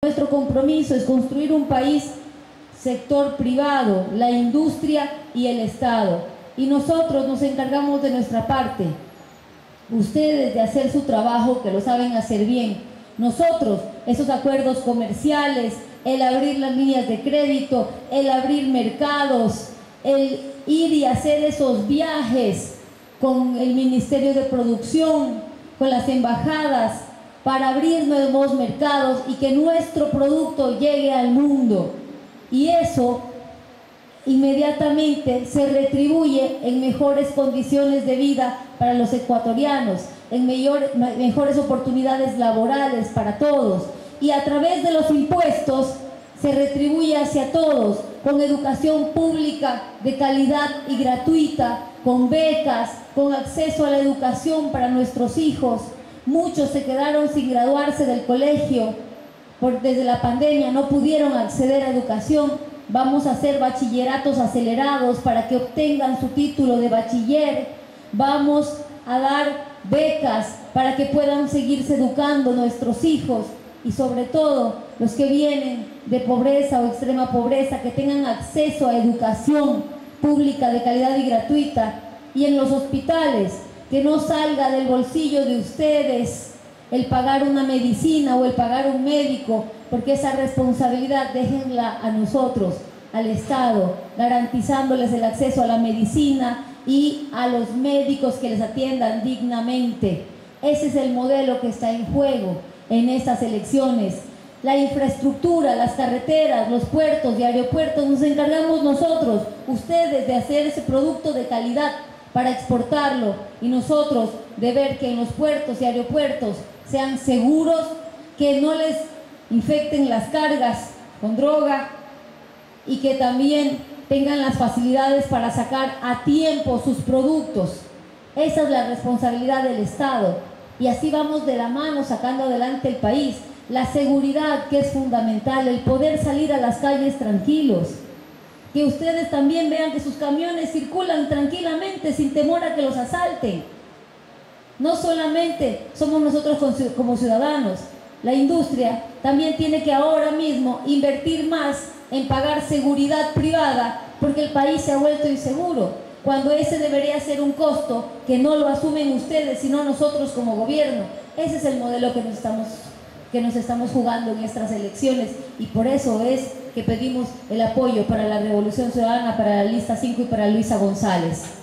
Nuestro compromiso es construir un país, sector privado, la industria y el Estado. Y nosotros nos encargamos de nuestra parte. Ustedes de hacer su trabajo, que lo saben hacer bien. Nosotros, esos acuerdos comerciales, el abrir las líneas de crédito, el abrir mercados, el ir y hacer esos viajes con el Ministerio de Producción, con las embajadas, para abrir nuevos mercados y que nuestro producto llegue al mundo. Y eso inmediatamente se retribuye en mejores condiciones de vida para los ecuatorianos, en mejores oportunidades laborales para todos. Y a través de los impuestos se retribuye hacia todos, con educación pública de calidad y gratuita, con becas, con acceso a la educación para nuestros hijos. Muchos se quedaron sin graduarse del colegio desde la pandemia, no pudieron acceder a educación. Vamos a hacer bachilleratos acelerados para que obtengan su título de bachiller. Vamos a dar becas para que puedan seguirse educando nuestros hijos y sobre todo los que vienen de pobreza o extrema pobreza, que tengan acceso a educación pública de calidad y gratuita. Y en los hospitales, que no salga del bolsillo de ustedes el pagar una medicina o el pagar un médico, porque esa responsabilidad déjenla a nosotros, al Estado, garantizándoles el acceso a la medicina y a los médicos que les atiendan dignamente. Ese es el modelo que está en juego en estas elecciones. La infraestructura, las carreteras, los puertos y aeropuertos, nos encargamos nosotros, ustedes, de hacer ese producto de calidad para exportarlo, y nosotros de ver que en los puertos y aeropuertos sean seguros, que no les infecten las cargas con droga y que también tengan las facilidades para sacar a tiempo sus productos. Esa es la responsabilidad del Estado y así vamos de la mano sacando adelante el país. La seguridad, que es fundamental, el poder salir a las calles tranquilos, que ustedes también vean que sus camiones circulan tranquilamente sin temor a que los asalten. No solamente somos nosotros como ciudadanos, la industria también tiene que ahora mismo invertir más en pagar seguridad privada, porque el país se ha vuelto inseguro, cuando ese debería ser un costo que no lo asumen ustedes, sino nosotros como gobierno. Ese es el modelo que nos estamos jugando en estas elecciones, y por eso es que pedimos el apoyo para la Revolución Ciudadana, para la lista 5 y para Luisa González.